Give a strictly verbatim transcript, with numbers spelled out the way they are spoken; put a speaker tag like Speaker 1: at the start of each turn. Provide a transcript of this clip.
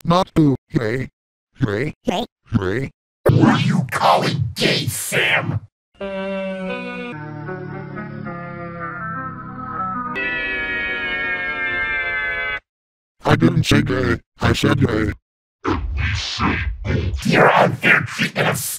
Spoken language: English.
Speaker 1: not to gay, gay,
Speaker 2: Gay?
Speaker 1: gay.
Speaker 3: What are you calling gay, Sam?
Speaker 1: I didn't say gay. I said gay.
Speaker 3: Your unfair treatment of